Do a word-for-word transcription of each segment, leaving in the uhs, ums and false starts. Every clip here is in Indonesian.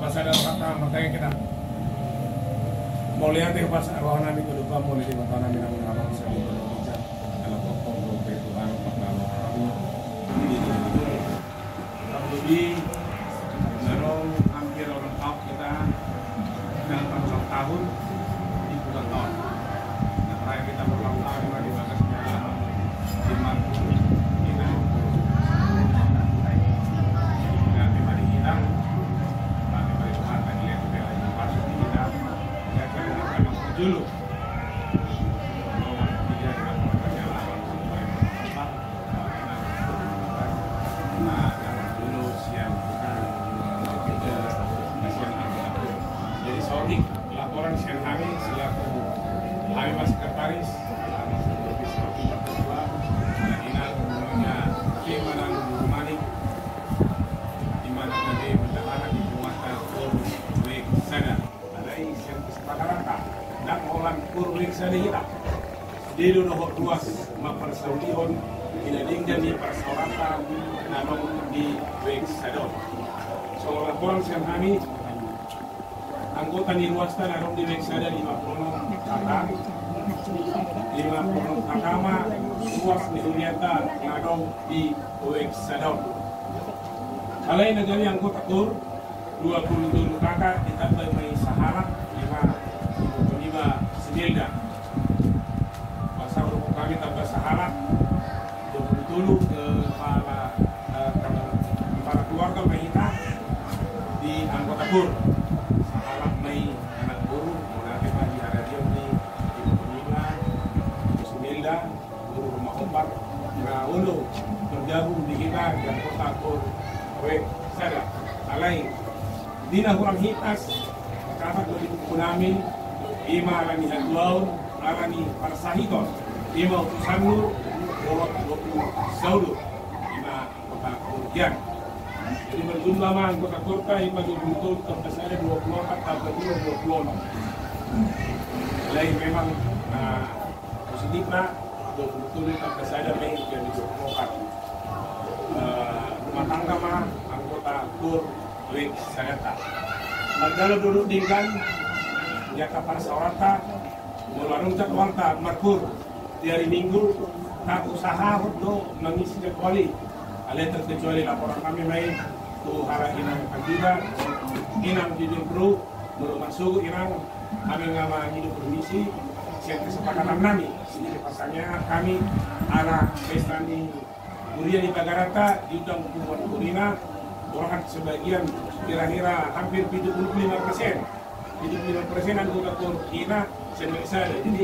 masa ada kata makanya kita mau lihat ya pas arwah nabi ke depan mau lihat mata nabi namun abang saya di Indonesia kalau pokok doa Tuhan maknalo kami di dalam hampir orang tahun kita dalam ulang tahun di bulan tahun. Nah, terakhir kita berulang tahun di bagasnya di Marku kita dan di mari kita kami mari Tuhan lagi lihat kita lagi masuk di kita ya kita akan dulu laporan siang hari selaku H M A Sekretaris tim Manang Manik di mana tadi bendahara di Muata Kurwek Sada ada yang kesepakatan dan orang Kurwek Sada kita di luar luas mempersaudihon dinading dan di persauratan nanong di Wek Sada. So laporan siang hari anggota di Ruasta narong di Meksada lima puluh kakak lima puluh kakama luas di Uniata narong di Meksada. Alay negari anggota tur dua puluh tujuh kakak ditambah may Sahara lima lima Sinilda. Masa grupo kami tambah Sahara dua puluh tujuh ke para para keluarga Mahita di anggota tur. May anak guru, mula di pagi ada dia di Ibu Penila, Sunilda, guru rumah obat, na ulo bergabung di kita dan kota Kur Wek Sada. Alay, di na kurang hitas, kakak dari buku namin, ima alani hadlaw, alani parsahiton, ima utusanlu, dua puluh saudu, ima kota Kurdian. Jadi berjumlah mah anggota kota yang bagi betul terbesar dua puluh empat tambah dua dua puluh enam. Lain memang nah, positifnya dua puluh tujuh terbesar ada main jadi dua puluh empat. Rumah tangga mah anggota Kur Wek Sada. Magdalo duduk dengan ya kapan saurata melarung jadwal tak markur di hari Minggu tak usaha untuk mengisi jadwali. Alay terkecuali laporan kami main tu hara inang pagida inang jujur bro belum masuk inang kami ngama hidup permisi siang kesepakatan kami sendiri pasangnya kami arah pesta di Kuria di Bagarata diundang kubuan Kurina orang sebagian kira-kira hampir tujuh puluh lima persen tujuh puluh lima persen anggota Kurina saya jadi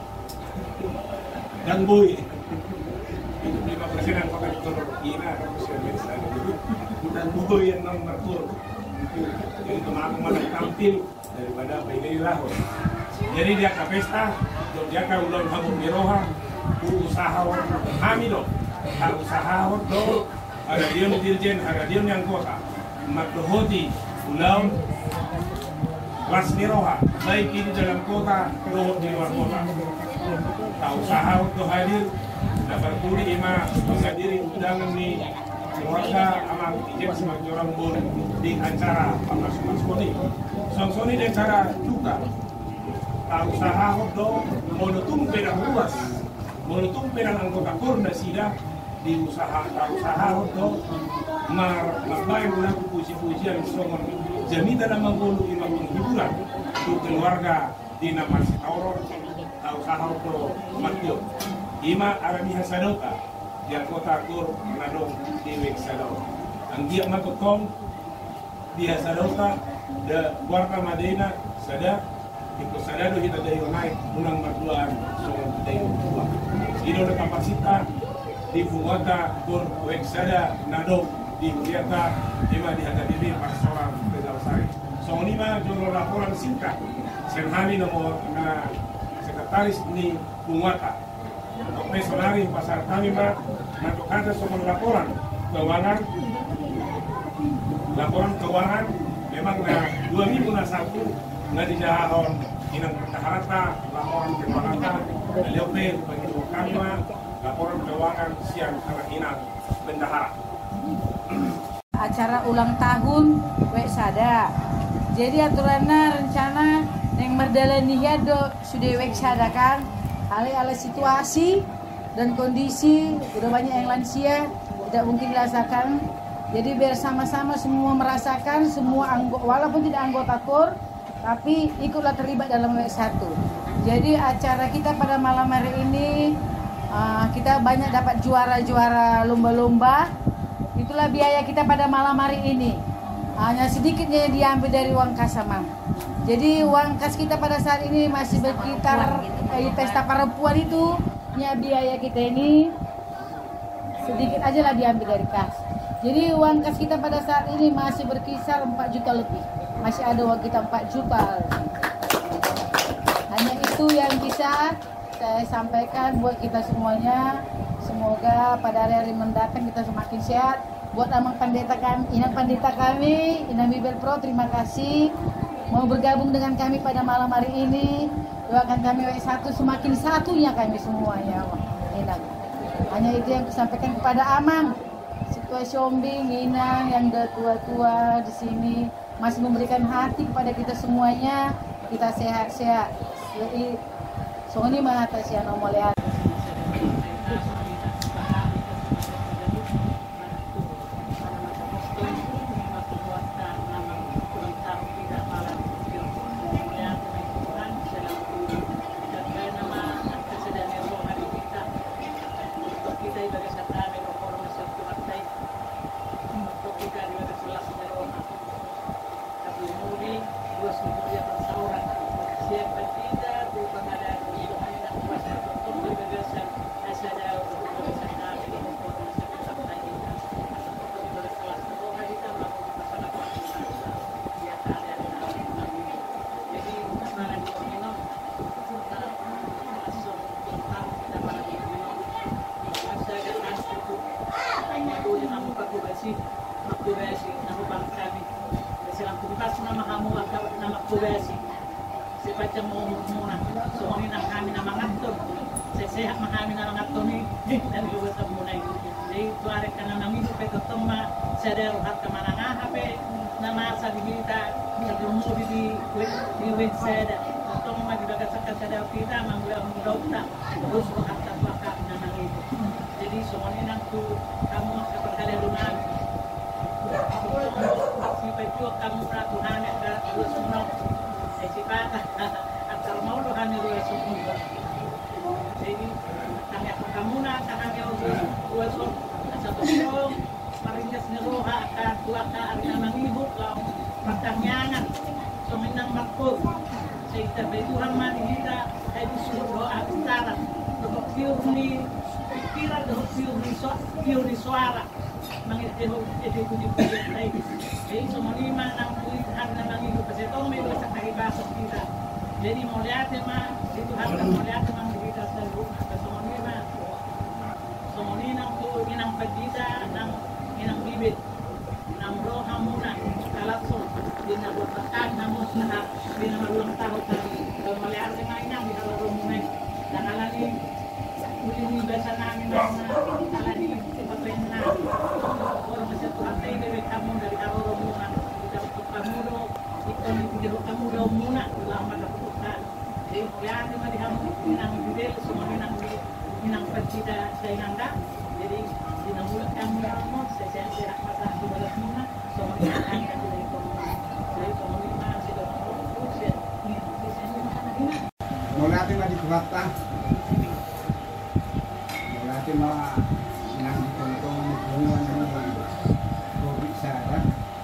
dan boy tujuh puluh lima persen anggota Kurina dan buku yang nomor tur jadi teman teman tampil daripada pilih lahir jadi dia ke pesta dia ke ulang tahun miroha usaha kami dong usaha do ada dia dirjen ada dia yang kota makdohoti ulang kelas miroha baik di dalam kota atau di luar kota tak usaha untuk hadir dapat kuli ima bisa diri undangan di keluarga amal izin sebagai orang bun di acara panas Sony. Sony di acara juga. Tak usaha do monotum pedang luas, monotum pedang anggota Kurna sida di usaha tak usaha do mar mabai melakukan puji-pujian songon jami dalam menggulu imam hiburan untuk keluarga di nama Sitauro tak usaha do makyo ima arami hasadoka di kota Kur Nadong di Wek Sada. Ang dia matutong di Hasadoka de Warta Madena Sada di Kusadado kita dari naik unang marduan so dari dua. Ino na kapasita di Fugata Kur Wek Sada Nadong di Uriata di mana dihadapi para seorang pedal-sari. So ini mah jolo laporan singkat. Senhani nomor na sekretaris ni Fugata. Untuk personari pasar kami mah menentukan soal laporan keuangan laporan keuangan memang na dua minggu na satu nggak dijahon inang pertaharata laporan keuangan leopel bagi kami mah laporan keuangan siang karena inang bendahara acara ulang tahun Wek Sada Jadi aturannya rencana yang merdalan do sudah wek sadakan alih ala situasi dan kondisi udah banyak yang lansia tidak mungkin dirasakan. Jadi biar sama-sama semua merasakan, semua anggota walaupun tidak anggota KOR tapi ikutlah terlibat dalam W satu. Jadi acara kita pada malam hari ini uh, kita banyak dapat juara-juara lomba-lomba. Itulah biaya kita pada malam hari ini. Hanya sedikitnya diambil dari uang kas sama. Jadi uang kas kita pada saat ini masih berkitar eh, pesta perempuan itu punya biaya kita ini sedikit aja lah diambil dari kas. Jadi uang kas kita pada saat ini masih berkisar empat juta lebih. Masih ada uang kita empat juta. Hanya itu yang bisa saya sampaikan buat kita semuanya. Semoga pada hari-hari mendatang kita semakin sehat. Buat Amang Pendeta kami, Inang Pendeta kami, Inang Bibel Pro, terima kasih mau bergabung dengan kami pada malam hari ini. Doakan kami W satu semakin satunya kami semuanya. Inang. Hanya itu yang kusampaikan kepada Amang. Situasi Ombing, Inang yang udah tua-tua di sini masih memberikan hati kepada kita semuanya. Kita sehat-sehat. Jadi, soalnya mah atas yang mau lihat. Magbubesi, namubang kami. Silang kumpas na makamu na magbubesi. Sipat yung muna. So, ang inang kami na mangatod. Sesehat na kami na mangatod ni. Dan luwas ang munay. Jadi, tuarek ka na namigo pe totong ma sadero hat ka manangahape na masa digita sa lumuri di di wet sada. Totong ma dibagasak ka sadero kita manggula ang dokta. Terus hat ka baka na nangigo. Jadi, so ang inang tu kamu kapagkalalunan. Si Pedro kamu peraturan ada dua semua. Saya cipata antara mau dohan dua semua. Jadi kami kamu nak kami dua semua. Satu orang marindas neroha akan dua kali nama ibu lau pertanyaan. Semenang makul. Saya terbetulan mati kita. Saya disuruh doa utara. Untuk piurni kira untuk piurni so piurni suara. Mengikuti jadi puji-puji lagi. Jadi semua lima enam tujuh harga mengiku pesetong melu sakahibasa kita. Jadi mau lihat mah itu harga mau lihat memang kita selalu semua lima. Semua lima tuh inang pedida, inang inang bibit, inang roh hamuna, kalakson, dina buat tekan namun nah dina maluang tahu tadi. Kalau melihat dengan inang di dalam rumah dan alani ini biasa namin na alani seperti na orang masih Tuhan dari kamu dari awal muna dari kamu do ikon di kamu do muna lama dapat jadi lihat cuma di kamu inang bibel semua inang inang pencida saya nanda jadi inang mulut kamu kamu saya saya saya pasang di dalam muna semua inang angkat dari kamu dari kamu lima sudah terus ya ini saya ini mau nanti mah di kota nanti mah nang ditongtong hubungan dengan COVID saya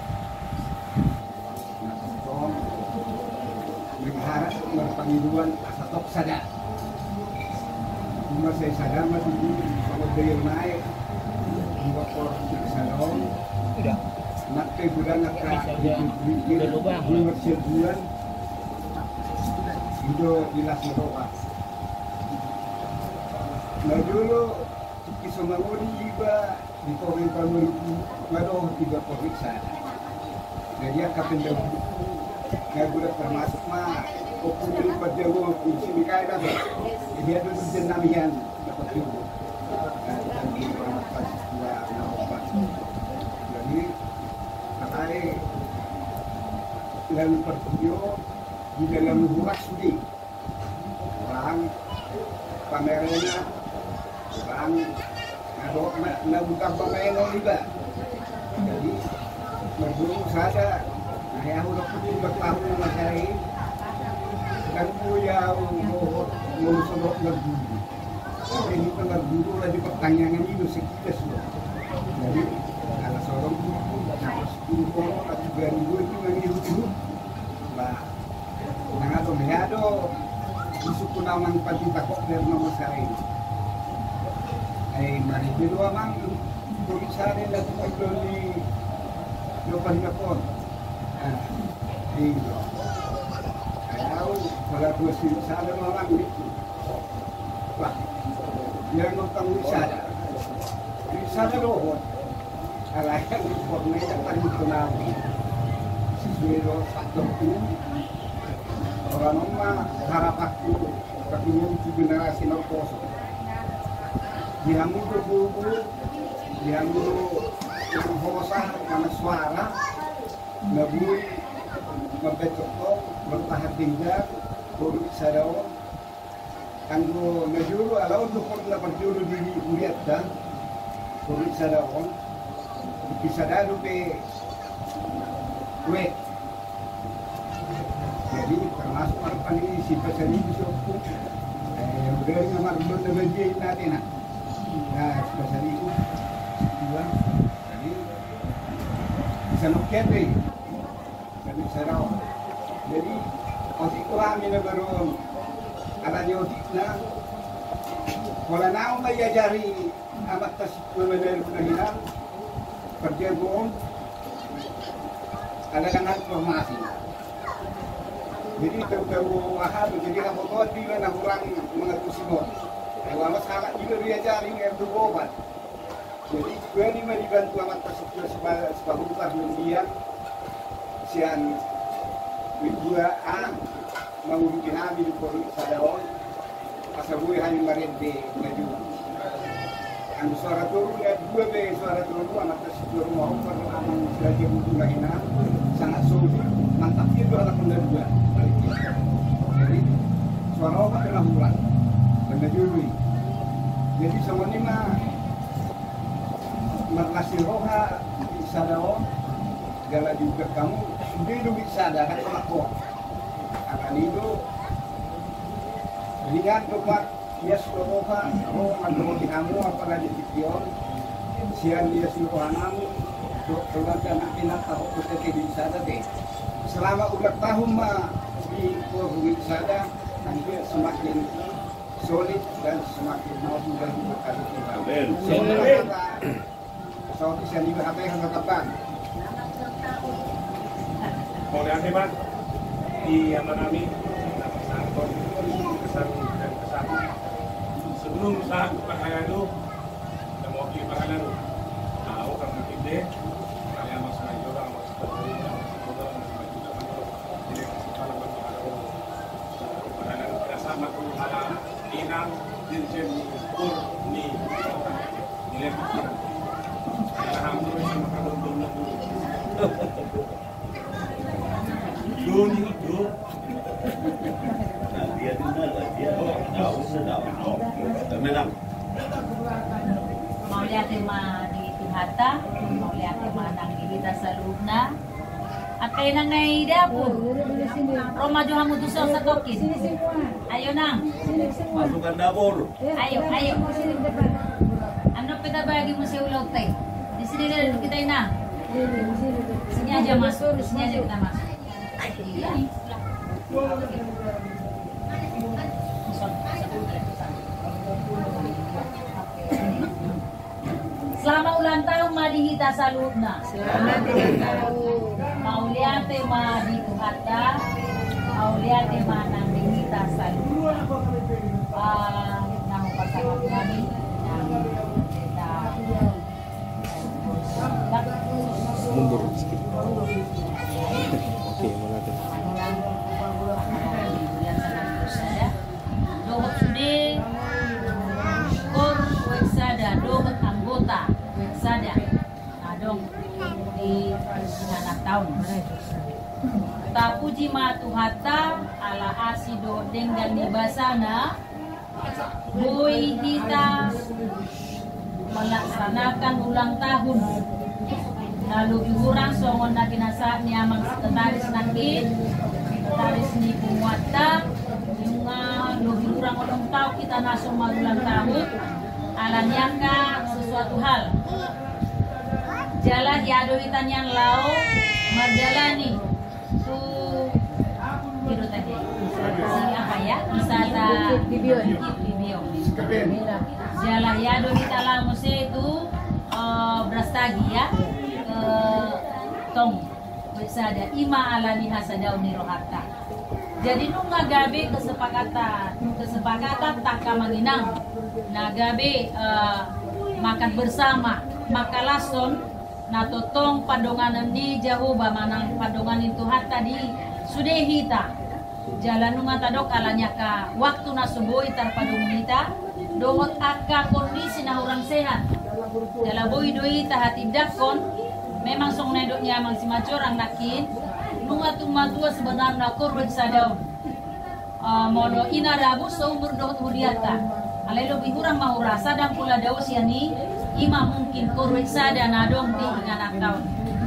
nah tong mengharap berpangiduan asatok saja cuma saya sadar masih kalau dia naik dua por salon udah nak ke bulan nak bikin bulan sebulan itu jelas meroa. Nah dulu kisomangoni juga di Korea Kamu ngadoh tiga periksa. Jadi kapten dah ngagulat termasuk mah okupil pada gua kunci mikai dah. Dia tu jenamian dapat juga. Dan di pas dua enam empat. Jadi katai lalu pervideo di dalam burak sudi orang pamerena orang ada nak buka pemain juga jadi berdua saja nah yang udah putih bertahun masai dan punya ngurus-ngurus lagu tapi ini kan lagu lagi pertanyaan itu sekitar sudah jadi kalau seorang harus sepuluh orang atau tiga ribu itu menghidup lah nang ato mehado isu kunaman pati takok dari nama saya ay mari bilo amang tulisan na ito ni Lopan Kapon ah di ayaw wala po si sada mga dito pa yan ang tangisada sada rohon alayan po na itatanong ko namin si Suero Sakto orang nama harap aku katanya itu generasi Norposo yang itu buku yang itu hosa karena suara nabui membecokok bertahan tinggal buruk sadawan kanggo najuru ala untuk pernah berjuru diri kulihat dan buruk sadawan bisa dalu pe we jadi termasuk orang ini si pasal ini bisa pun yang berani nomor dua lebih dia nanti nak nah pasal itu dua jadi bisa nuket deh jadi serau jadi otik kami ni baru ada di otiknya kalau nak mengajari amat tas memenuhi kehidupan kerja bohong ada kan informasi. Jadi terbaru ahad, jadi kamu tahu bila nak orang mengatur simon. Kalau mas sangat juga dia cari yang berobat. Jadi gue ni mari bantu amat tersebut sebagai sebagai bukan kemudian sian dua a menguruskan ambil polisi sadawan. Asal gue hanya mari de maju. Anu suara turun ya dua be suara turun amat tersebut mau perang selagi butuh lahina sangat sulit mantap itu anak muda dua. Jadi suara apa kena bulan kena juri jadi sama ini mah makasih roha bisa daun gala juga kamu sudah itu bisa ada kan pelakon akan itu ringan tempat dia sudah roha roha mandoroti kamu apalagi di pion sian dia sudah kamu keluarga anak anak tahu kita bisa ada deh selama udah tahun mah di Purwik sada hampir semakin solid dan semakin maju dan berkali kita. Amin. So bisa juga apa yang katakan. Mau lihat hebat di Amanami Sangkon kesan dan kesan sebelum saat pangalan itu dan mau pilih pangalan tahu kan mungkin deh kalian masuk aja orang masuk dari sama ala inang dirjen pur ni nilai pikiran alhamdulillah sama kalau belum dulu dulu ni dulu dia tinggal dia tahu sudah tahu memang mau lihat tema di Tuhata mau lihat tema nang kita salubna akay nang naida po. Roma jo hamu tusaw sa tokin. Ayo nang. masukkan dapur. Ayo, ayo. Ano pinabagi mo sa ulog tay? Di sini na kita na. Sini aja masuk, di sini aja kita masuk. Iya. Selamat ulang tahun Madihita Salubna. Selamat ulang tahun. Mauliate Madihata, Mauliate Madihita Salubna. Ah, nang pasangan kami yang kita mundur sedikit. Oke, mana tuh? Dohot sude, kor weksada, dohot anggota weksada, adong di anak tahun. tapuji ma tuhata ala asido denggan di basana boy kita melaksanakan ulang tahun lalu diurang songon na kinasa niya mang sekretaris nakit sekretaris ni Pumuata yung uh, lebih kurang ulang tahun kita nasong magulang tahun ala niyaka sesuatu hal jalan yado itanyan lao mardalani tu kiro tadi si apa ya wisata Bibion Bibion jalan yado itala muse itu uh, brastagi ya ke tong bersada ima alani hasadau ni rohata. Jadi nunga gabe kesepakatan kesepakatan tak kamanginang nagabe uh, makan bersama makalason na totong padonganan ni Jehovah manang padongan itu hatta di sudehita jalan nunga tadok alanya ka waktu na subuhi tarpadong nita dohot aka kondisi na orang sehat jala boy doi tahati dakon memang song nedok nyamang si macorang nakin nunga tumatua sebenarnya korban sadau uh, mono ina rabu seumur dohot hudiata alai lebih kurang mau rasa dan pula daus yani ima mungkin korban sada nadong di anak tahun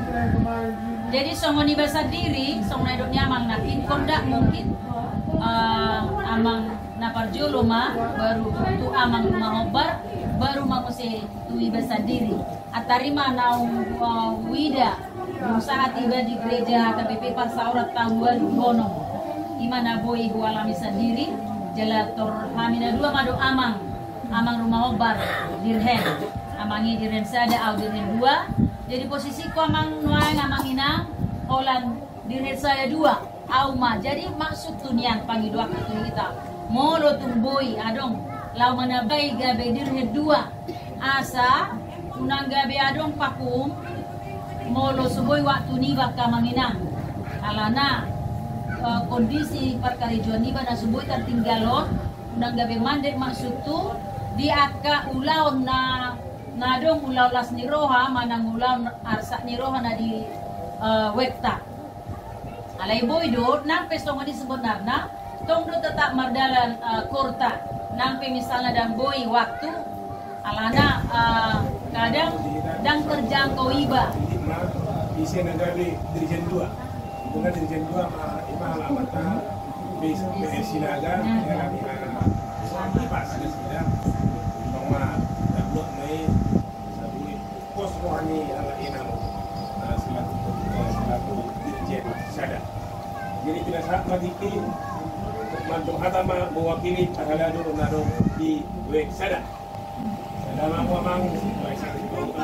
jadi songoni bahasa diri song nedok nyamang nakin kondak mungkin uh, amang naparjolo ma baru tu amang mahobar baru manguse tui bahasa diri atarima naung uh, wida saat tiba di gereja K B P Pasaurat tahun Gonong imana boy hualami sendiri jalator hamina dua madu amang amang rumah obar dirhen amangi dirhen sada au dirhen dua jadi posisiku amang nuang amang inang olan dirhen saya dua au ma jadi maksud tunian pangi dua kita molo tumboy adong lau manabai gabe dirhen dua asa unang gabe adong pakum molo suboy waktu ni baka manginang alana uh, kondisi perkarijuan ni bana suboy tertinggalon unang gabe mandek maksud tu di aka ulaw na nadong ulaw las ni roha manang ulaw arsa ni roha na di uh, wekta alay boy do nampe songa di sebenarnya tong do tetap mardalan uh, korta nampe misalnya dan boy waktu alana uh, kadang dan terjangkau iba isi nagabi dirijen dua bukan dirijen dua ma ima alamata bis sinaga ya kami pas ada sida bahwa dapat mai sabi pos rohani ala inang selaku selaku dirijen sada jadi tidak saat mati mantung hatama mewakili pahaladu nado di wek sada dalam mamang baik sekali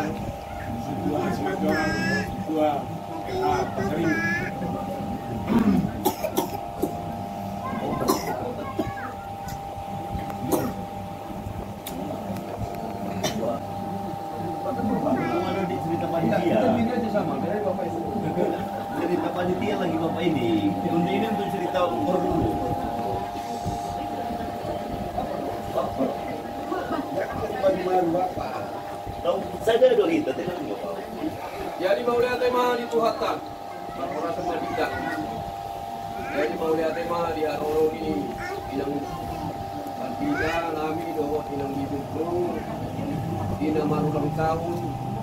dua asmat orang dua A pasari Ada di cerita panitia. Cerita panitia lagi bapak ini. Untuk ini untuk cerita umur dulu. Tahu saya ada kita tidak bapak. Jadi mau lihat tema di Tuhatan, merasa tidak. Jadi mau lihat tema di Aroro ini, inang kantiga nami dohot inang dibukung, inang marulang tahun,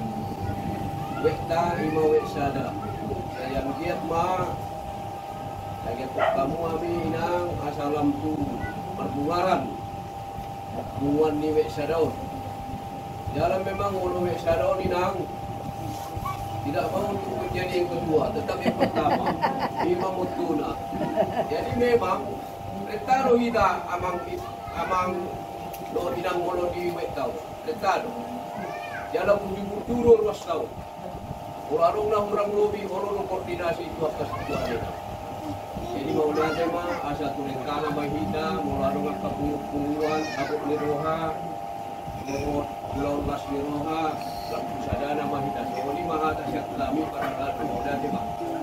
wekta ima weksada. Saya giat ma, saya kamu kami inang asalam tu perbuaran, buan ni weksadaun. Jalan memang ulu weksadaun inang. Tidak mau untuk menjadi yang kedua, tetapi yang pertama Imam Mutuna. Jadi memang retaro hida amang amang lo hidang molo di wetau. Retaro. Jalan kunjung turun was tau. Orang orang orang lobi orang koordinasi itu atas itu ada. Jadi mau nanti mah asa tulen kana mahida, mau larung kapunguan, abuk liroha, mau pulau las liroha. Lalu sadana mahita sehoni mahata siap kami para lalu muda tiba.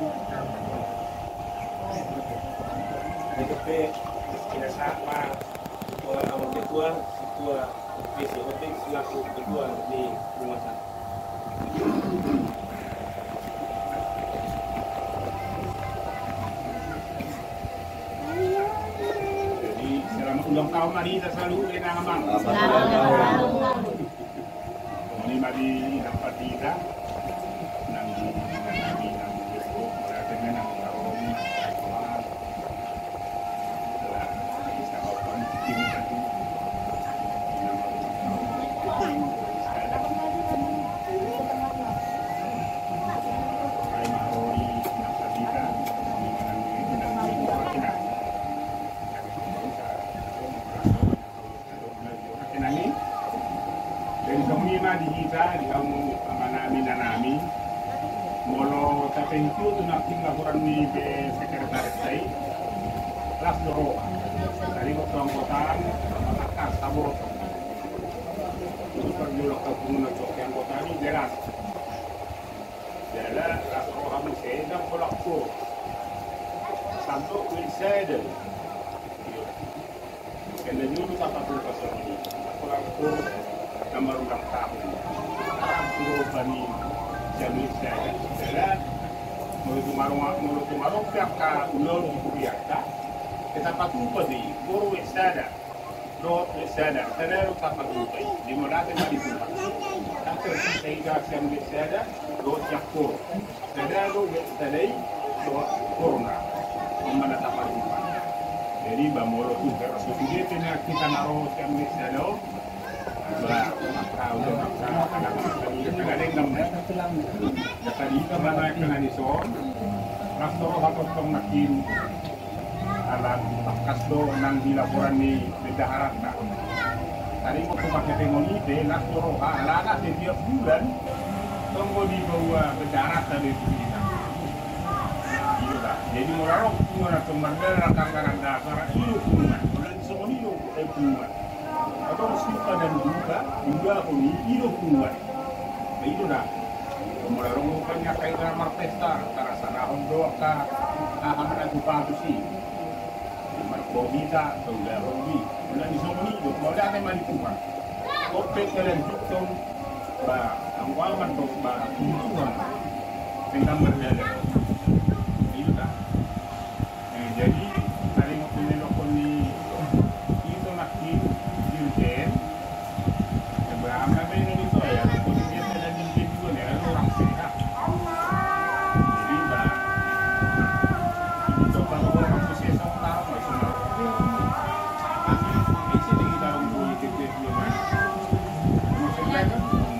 Jadi kita sama ketua awal ketua ketua P C O T selaku ketua di rumah sakit. Kau marita selalu kena amang. Ini mari dapat kita. Nang nang nang itu berarti nang karom kawan. Lah, bisa kawan ini tadi. Di kita di kamu manami nanami molo tapentiu tu nak tinggal kurang ni be sekretaris saya las doro dari waktu anggotaan atas tabur untuk perjulak ke pengguna cok anggota ini jelas jelas las orang sedang berlaku sampai wilsede kena dulu sampai berkasar ini berlaku nomor ulang tahun orang suruh bani jadi saya adalah mulut marung mulut marung tiap kali ulur dibiarkan kita patuh padi guru esada dot esada tenar utama tupai di mana tempat itu tak terkait dengan esada dot jakor esada dot esada dot corona mana tempat itu jadi bamolo tu berasal dari kita naruh yang esada Bah, kau dah nak anak-anak tadi kita ada enam ni. Tadi kita mana yang kena dison, rasdo harus tong nakin alam kasdo nang di laporan ni bedaharat nak. Tadi mau pakai tengoni deh, rasdo roha lana setiap bulan tunggu di bawah bedaharat tadi tu kita. Iya, jadi moralo punya teman-teman rakan-rakan dasar itu punya, bulan semua ni itu punya. Atau siapa dan juga juga ini itu kuat, itu dah. Kemudian rupanya kayak ramar pesta, karena sana hondo ka, aham aku padu sih. Markobita, sudah hobi. Bulan di sini itu, kalau ada yang kuat. Kopet kalian jukton, bah, angwaman tu bah, tuntuan, tentang berjalan. Itu dah. Jadi hari mau punya lokon ni itu nak Dirjen, yang berapa banyak itu ya, posisi ada di situ ni, ada orang sehat. Jadi bah, itu kalau orang posisi sementara macam mana? Ini sih kita orang boleh kita dia mana? Maksudnya kan?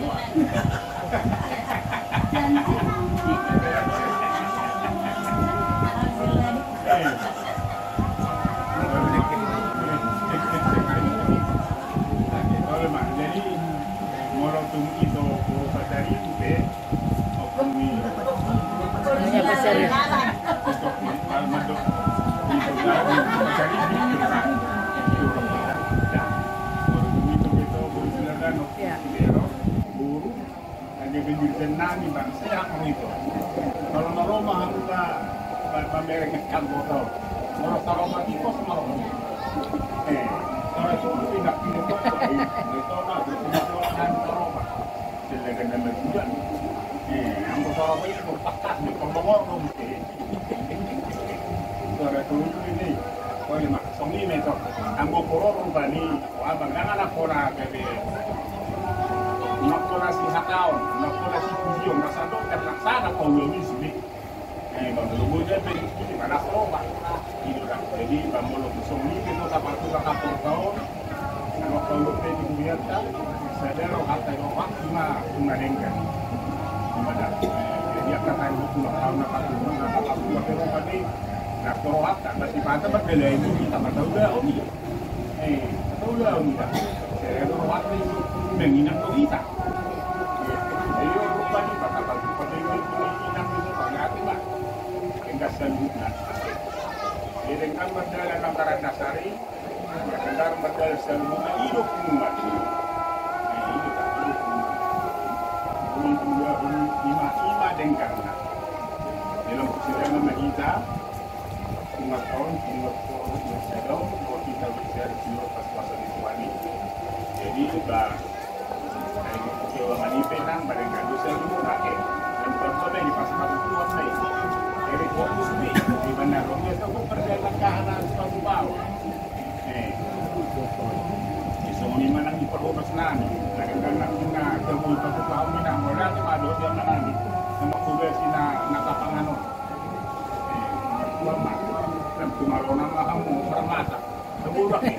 Jadi morotum itu dari itu opini Hanya pasar. untuk almadok itu dari dari itu kan itu itu bersilakan okero guru hanya pinjul tenang di bangsa yang itu kalau mau mahal kita pamerkan foto kalau taruh mati kos mau eh kalau itu tidak tidak itu nah itu orang Eropa silakan dan juga eh yang Eropa itu berpakat di pembongor mesti kalau itu ini kalau lima soni meter anggo koror bani abang jangan lapora ke nak pora si hakau nak pora si kujo rasa dok terlaksana kau ini sini eh bang lu dia pergi mana Eropa itu kan jadi bang lu soni itu dapat tu kapur tahun kalau kalau pergi biarkan sadar hatta rohat cuma cuma dengkan cuma dah jadi akan itu tahun nak aku nak aku buat tadi nak rohat tak masih pada berbeda ini kita tahu dah oh ni eh tahu dah ni dah saya rohat ni menginap kita jadi rupa ni kata kata pada itu menginap itu banyak akibat hingga selanjutnya jadi dengan berjalan antara dasari berjalan berjalan selanjutnya hidup umat dua puluh lima lima dengkarna dalam persidangan kita lima tahun lima tahun bersedang kalau kita bicara seluruh pas-pasan itu wani jadi bah dari kecewa mani penang barang kado seluruh rakyat dan berbeda di pas-pasan itu wani dari fokus ni di mana romnya itu perjalanan ke arah suatu bawah eh So ni manang iparunas na ni. Nagkakanak na gawin pa sa kami na mo dati mado diyan na ni. Na makuha sina nakapangano. Eh, mama. Dan kumaro na mahamu sa mata. Naburak eh.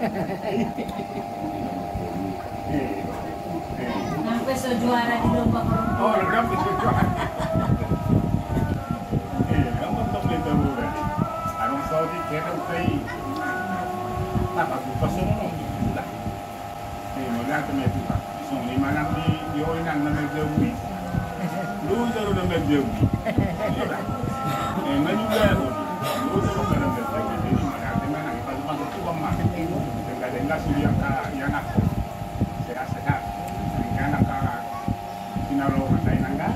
Eh. Sampai so juara di lomba perempuan. Oh, berapa itu juara? Eh, kamu tak boleh tahu lagi. Arung Saudi kena utai. Apa tu pasal ni? Dah. Eh, mula tu mesti tak. So lima nang di dioi nang nama jauhi. Lu jaru nama jauhi. Eh, mana juga tu? Lu jaru nama jauhi. Jadi mana? Di mana? Kalau masuk tu bang mak. Dengar dengar suri yang yang aku. Sehat-sehat. Anak ka sinaro katay nangga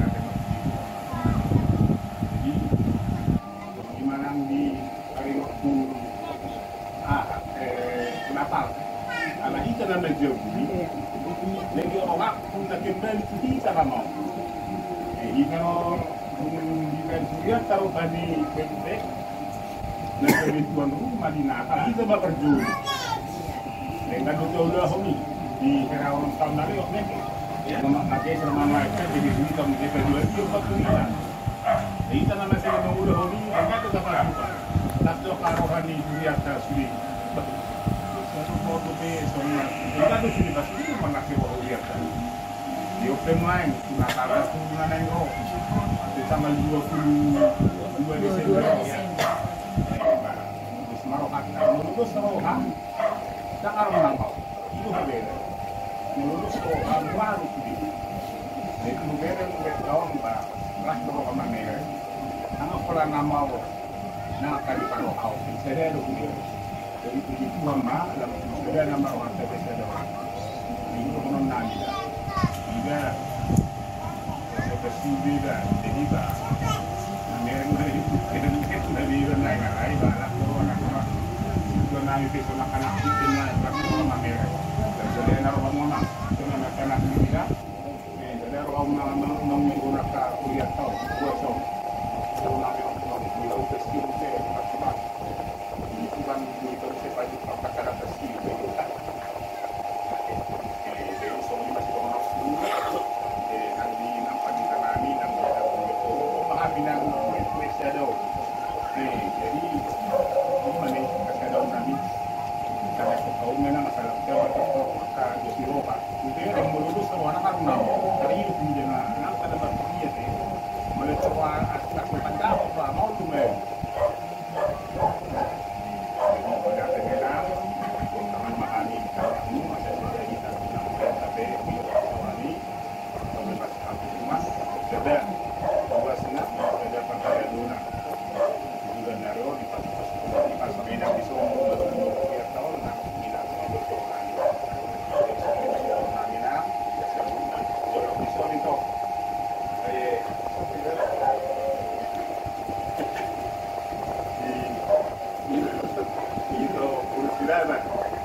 jadi gimana di hari waktu ah eh Natal ala ita na medyo lagi orang pun tak kembali di sana mau eh ino di Nigeria taruh tadi pendek na tuan rumah di Natal kita bekerja dengan betul-betul hobi di era orang tahun lalu okey ya nama pakai selama mereka jadi ini tahun ini berdua itu empat puluh lima jadi kita nama saya mengulo hobi enggak tu dapat apa tapi karohani dunia tersebut satu foto be semua kita tu sini pasti mengakai hobi apa di open line na kata tu na nengo tanggal dua puluh dua Desember ya Marohan lulus Marohan jangan orang itu berbeda lulus Marohan baru itu itu berbeda dengan tahun bah ras Marohan mana nama pernah nama nama kali paruh kau saya ada juga jadi begitu nama dalam sudah nama orang saya saya ada ini orang nanti juga seperti beda jadi bah mereka itu kadang kadang dari renai renai balah orang orang itu nanti besok nak anak kita nak orang mereka dan jadi nak orang mana itu nak anak kita eh jadi orang mana mana menggunakan kuliah tahu kuasa orang yang orang itu pasti kita dapat itu kan itu sepaju apa kata pasti itu kan eh jadi soalnya masih orang semua eh nanti nampak di tanah ini nanti ada orang bilang shadow. Eh, jadi mana shadow nami? Kalau kau mana masalah jawab itu maka jadi roba. Jadi yang melulus semua nak harus nama. Dari itu punya nak nak ada berpikir deh. Meletakkan aspek tanda apa mau tu meh. Jadi pada tengah teman mahani kalau ini masih ada kita tapi ini soalnya kalau masih aku cuma sudah bawa senang ada pakai luna juga naro di pas di pas medan di semua tiap tahun nak kita semua berdoa ni nak orang di sana itu eh itu kursilaban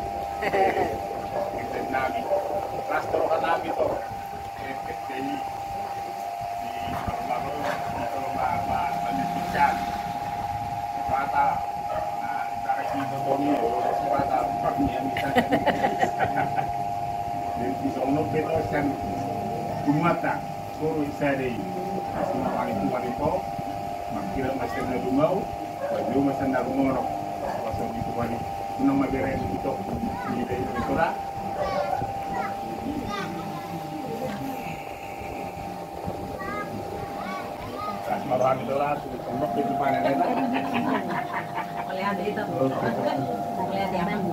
kita nabi rastro kan nabi tu eh ini Manusia, rata, nah cara kita boni, rata pernian kita. Jadi bisa menopet ocean dumata, suru isari, semua paling tua itu, makira masih ada dumau, baju masih ada rumorok, pasal itu bani, nama beren itu di restoran. Marohan itu lah, untuk itu panen itu. Melihat itu, melihat yang mana?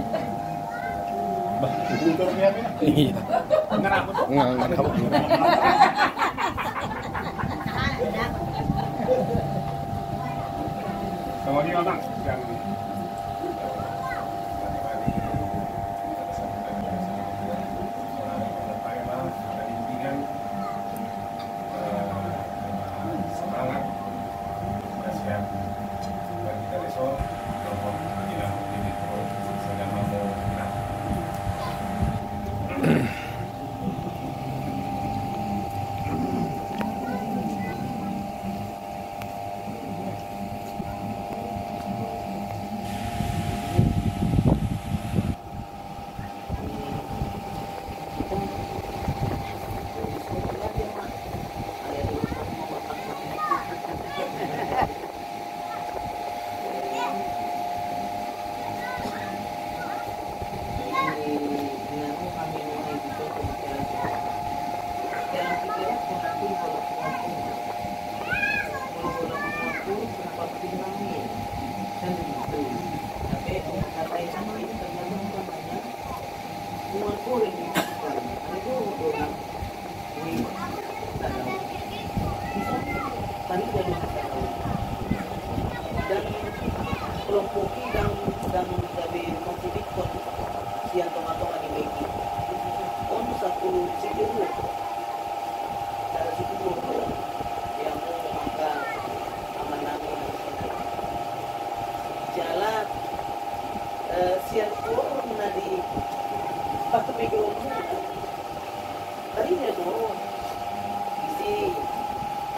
Bah, buntur ni apa? Iya. Kenapa? Nggak tahu. Sama dia bang, yang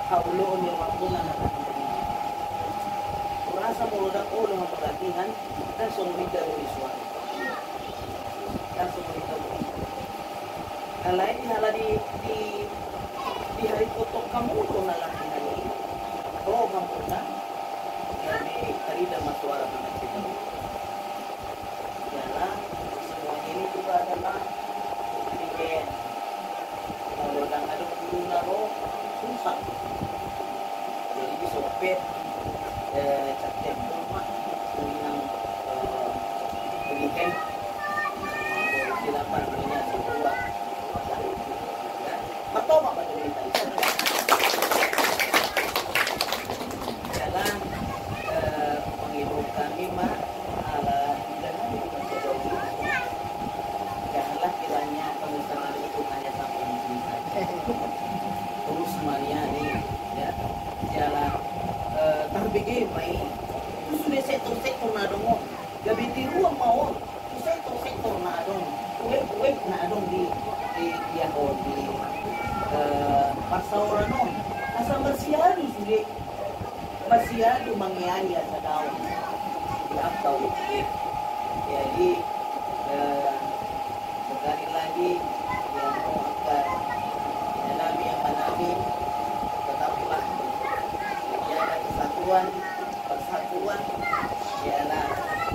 kaulo ni waktu na nakakita. Kurasa mo udah ulo ng pagatihan dan sumida o iswan. Dan sumida o iswan. Alain hala di di di hari kotok kamu ko na laki na ni. Oo, kamu na. Jadi karida masuara na kita. Yalah, semuanya ini juga adalah bikin. Kalau kadang-kadang dulu naro susah. Jadi disopet eh capek rumah yang bikin silapan punya sebuah ya pertama pada kita itu jalan menghidupkan lima ala jangan janganlah kiranya pengusaha itu hanya sampai di sini saja terus semuanya nih ya jalan terbigi mai sudah sektor-sektor na dong gabi di ruang mau sektor-sektor na dong uwe-uwe na dong di di diahon di pasauran non asal bersiari sudah bersiari mangyayari sa daon di aktaw jadi sekali lagi yang mau akan menalami yang menalami tetaplah jaga kesatuan persatuan ialah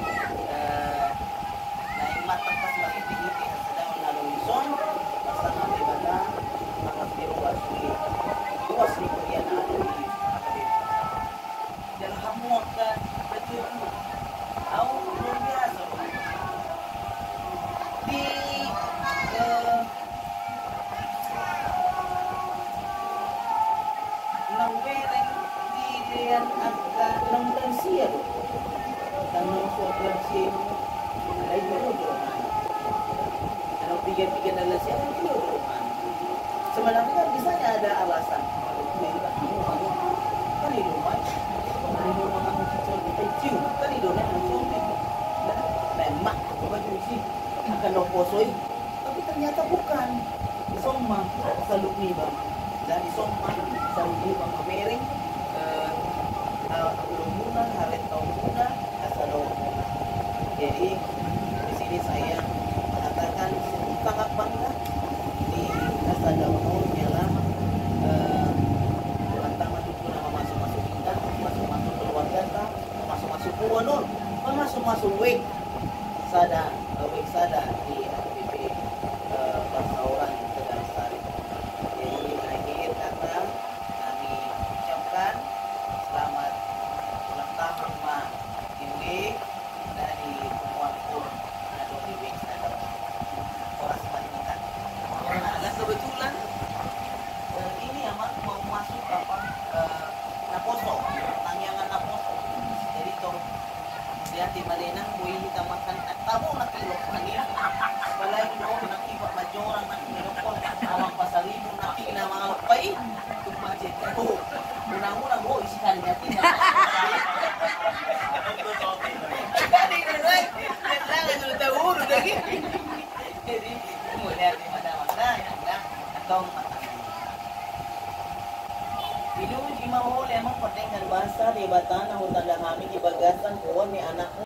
naik mata pas lagi tinggi sedang melalui lison bersama pribada maka diruas di luas di bagian ada di akademi dan hamut dan betul au luar biasa di nangwereng yang agak enam lansia tu, dan enam suap lansia itu ada dua orang. Kalau tiga-tiga dan lansia ada dua orang. Sebenarnya misalnya ada alasan. Kalau mereka kamu kan hidup macam, kan hidup orang kecil kecil, kan hidup yang sulit. Memang baju si akan doposoi, tapi ternyata bukan. Isoma saluk ni bang, dan isoma saluk ni bang Amering. Belum muna, hari tahun muna, asal muna. Jadi di sini saya mengatakan sangat bangga di asal muna ialah pertama itu nama masuk-masuk kita, masuk-masuk keluarga kita, masuk-masuk kuanon, masuk-masuk wek sada, wek sada di H P P Pasauran Tegal Sari. Jadi akhir kata kami ucapkan selamat ulang tahun Ma ini dari penguatpun ada di Wexada Koras Marinkan. Nah, kebetulan eh, ini amat mau masuk apa eh, Naposo, Tangyangan Naposo. Jadi tuh dia di Malinang bui kita makan tahu nak kilo kanina. Apalagi no nak iba majorang nak kilo ko awang pasalibo nak kina mga lokpay. Tumajit ko. Unang-unang mo isikan natin. Kali na rin. Kailangan nyo tawuro lagi. Jadi mula di mana-mana yang atong Ilu di mahol emang penting dan bahasa di batana hutan dahami di bagasan kuwan ni anak